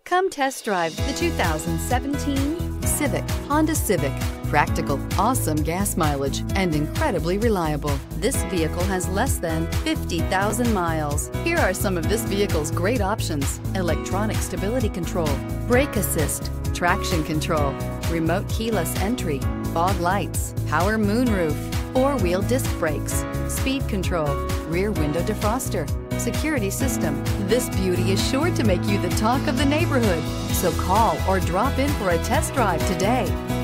Come test drive the 2017 Civic, Honda Civic. Practical, awesome gas mileage, and incredibly reliable. This vehicle has less than 50,000 miles. Here are some of this vehicle's great options: electronic stability control, brake assist, traction control, remote keyless entry, fog lights, power moonroof, four-wheel disc brakes, speed control, rear window defroster, security system. This beauty is sure to make you the talk of the neighborhood. So call or drop in for a test drive today.